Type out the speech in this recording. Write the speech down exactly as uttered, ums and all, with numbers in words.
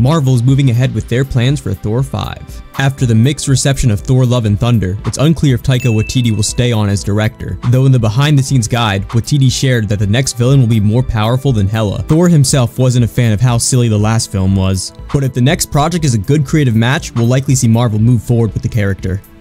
Marvel is moving ahead with their plans for Thor five. After the mixed reception of Thor Love and Thunder, it's unclear if Taika Waititi will stay on as director, though in the behind-the-scenes guide, Waititi shared that the next villain will be more powerful than Hela. Thor himself wasn't a fan of how silly the last film was, but if the next project is a good creative match, we'll likely see Marvel move forward with the character.